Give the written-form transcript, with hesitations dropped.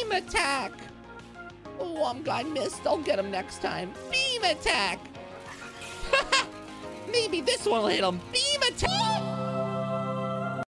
Beam attack. Oh, I'm glad I missed. I'll get him next time. Beam attack. Maybe this one will hit him. Beam attack.